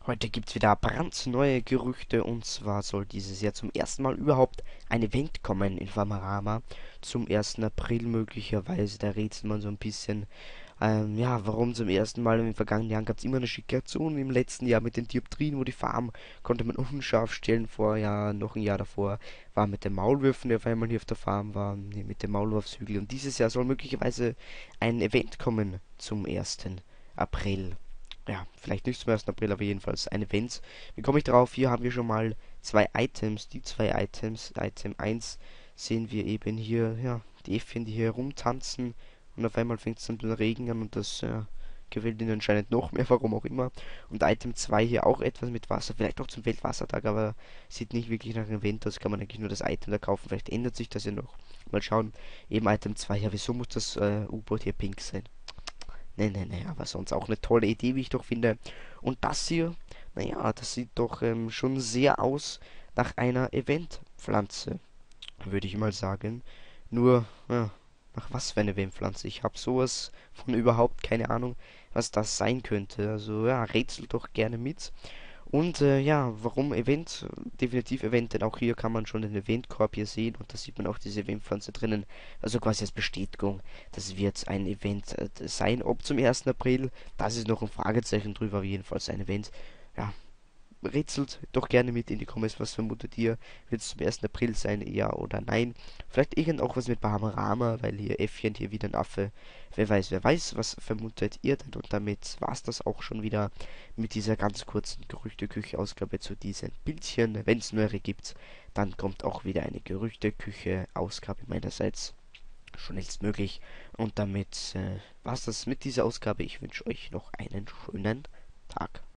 Heute gibt's wieder brandneue Gerüchte und zwar soll dieses Jahr zum ersten Mal überhaupt ein Event kommen in Famorama. Zum 1. April möglicherweise. Da rätselt man so ein bisschen, ja, warum zum ersten Mal. In den vergangenen Jahren gab's immer eine Schikation. Im letzten Jahr mit den Dioptrien, wo die Farm konnte man unscharf stellen. Vorher, noch ein Jahr davor, war mit den Maulwürfen, der auf einmal hier auf der Farm war, nee, mit dem Maulwurfshügel. Und dieses Jahr soll möglicherweise ein Event kommen zum 1. April. Ja, vielleicht nicht zum 1. April, aber jedenfalls ein Event. Wie komme ich drauf? Hier haben wir schon mal zwei Items. Die zwei Items. Item eins sehen wir eben hier, ja, die Äffchen, die hier rumtanzen. Und auf einmal fängt es dann mit Regen an und das gefällt ihnen anscheinend noch mehr, warum auch immer. Und Item 2 hier auch etwas mit Wasser. Vielleicht auch zum Weltwassertag, aber sieht nicht wirklich nach einem Event aus. Kann man eigentlich nur das Item da kaufen. Vielleicht ändert sich das ja noch. Mal schauen. Eben Item 2. Ja, wieso muss das U-Boot hier pink sein? Nee, aber sonst auch eine tolle Idee, wie ich doch finde. Und das hier, naja, das sieht doch schon sehr aus nach einer Eventpflanze, würde ich mal sagen. Nur, ja, nach was für eine Eventpflanze? Ich habe sowas von überhaupt keine Ahnung, was das sein könnte. Also, ja, rätselt doch gerne mit. Und ja, warum Event? Definitiv Event, denn auch hier kann man schon den Eventkorb hier sehen und da sieht man auch diese Eventpflanze drinnen. Also quasi als Bestätigung, das wird ein Event sein. Ob zum 1. April, das ist noch ein Fragezeichen drüber, aber jedenfalls ein Event. Ja, rätselt doch gerne mit in die Comments, was vermutet ihr? Wird es zum 1. April sein, ja oder nein? Vielleicht irgend auch was mit Bahamarama, weil hier Äffchen, hier wieder ein Affe. Wer weiß, was vermutet ihr denn? Und damit war es das auch schon wieder mit dieser ganz kurzen Gerüchteküche-Ausgabe zu diesen Bildchen. Wenn es neuere gibt, dann kommt auch wieder eine Gerüchteküche-Ausgabe meinerseits schnellstmöglich. Und damit war es das mit dieser Ausgabe. Ich wünsche euch noch einen schönen Tag.